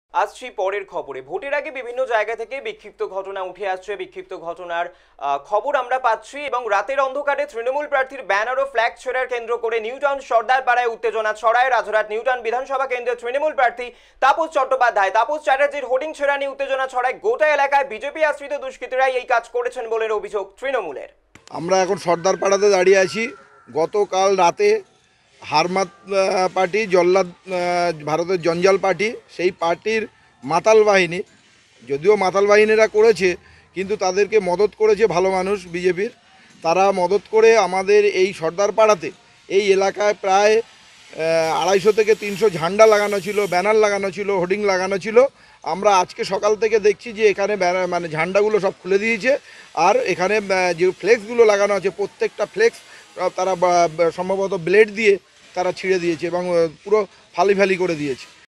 আসছি পরের খবরে। ভোটের আগে বিভিন্ন জায়গা থেকে বিক্ষিপ্ত ঘটনা উঠে আসছে, বিক্ষিপ্ত ঘটনার খবর আমরা পাচ্ছি এবং রাতের অন্ধকারে তৃণমূল প্রার্থীর ব্যানার ও ফ্ল্যাগ ছোড়ার কেন্দ্র করে নিউটাউন সর্দারপাড়ায় উত্তেজনা ছড়ায়। রাজহাট নিউটাউন বিধানসভা কেন্দ্রের তৃণমূল প্রার্থী তাপস চট্টোপাধ্যায় তাপস চ্যাটার্জির হোর্ডিং ছেড়া নিয়ে উত্তেজনা ছড়ায়। গোটা এলাকায় বিজেপি আশ্রিত দুষ্কৃতীরাই এই কাজ করেছেন বলে অভিযোগ তৃণমূলের। আমরা এখন সর্দারপাড়াতে দাঁড়িয়ে আছি। গতকাল রাতে হারমাত পার্টি, জল্লাদ ভারতের জঞ্জাল পার্টি, সেই পার্টির মাতাল বাহিনী, যদিও মাতাল বাহিনীরা করেছে কিন্তু তাদেরকে মদত করেছে ভালো মানুষ বিজেপির। তারা মদত করে আমাদের এই সর্দারপাড়াতে এই এলাকায় প্রায় 250 থেকে 300 ঝান্ডা লাগানো ছিল, ব্যানার লাগানো ছিল, হোর্ডিং লাগানো ছিল। আমরা আজকে সকাল থেকে দেখছি যে এখানে মানে ঝান্ডাগুলো সব খুলে দিয়েছে। আর এখানে যে ফ্লেক্সগুলো লাগানো আছে প্রত্যেকটা ফ্লেক্স তারা সম্ভবত ব্লেড দিয়ে তারা ছিঁড়ে দিয়েছে এবং পুরো ফালি ফালি করে দিয়েছে।